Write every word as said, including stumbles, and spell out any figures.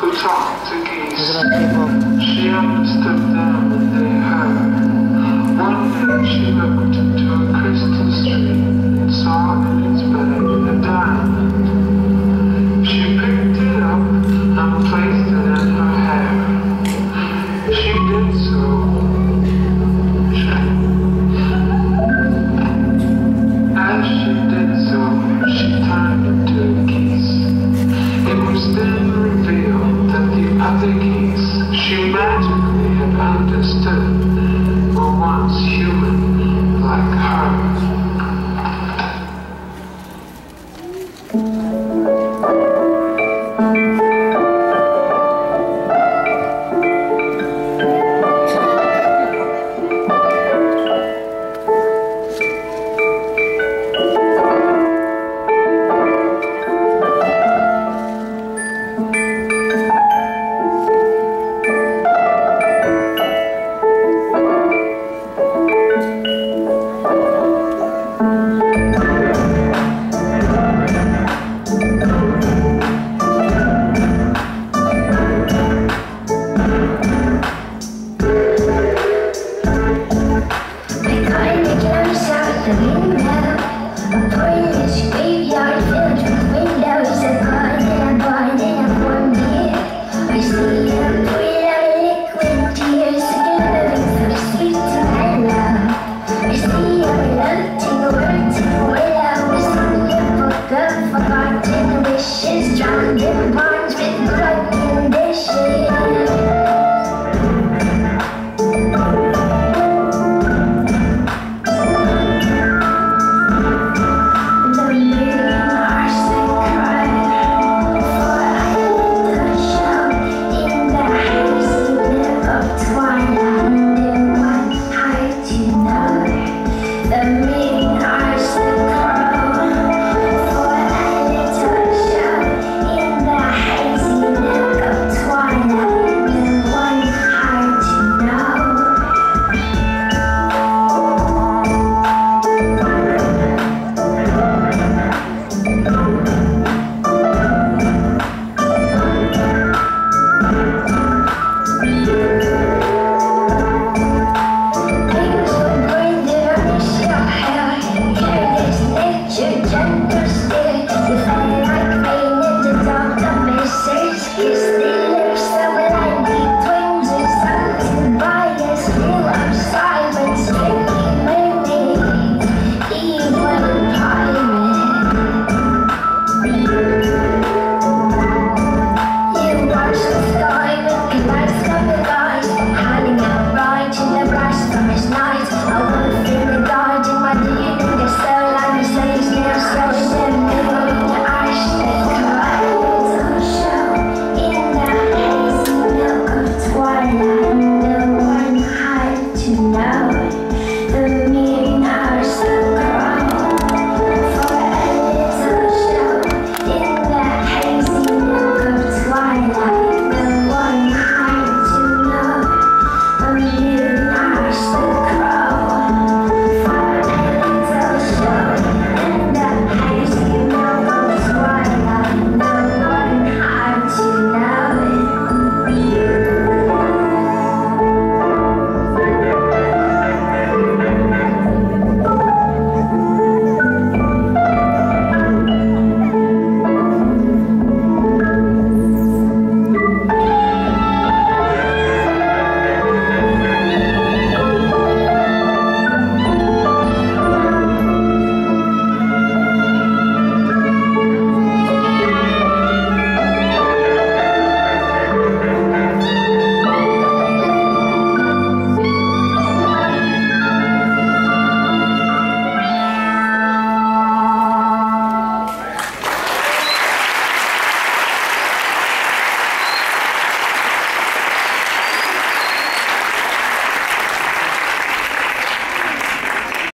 talked to geese. Look at that people. She understood them and they her. One day she looked into a crystal stream and saw in its bed a diamond. She picked it up and placed it in her hair. She did so. As she did so, she turned into a geese. It was then revealed that the other geese she magically had understood were once human like her.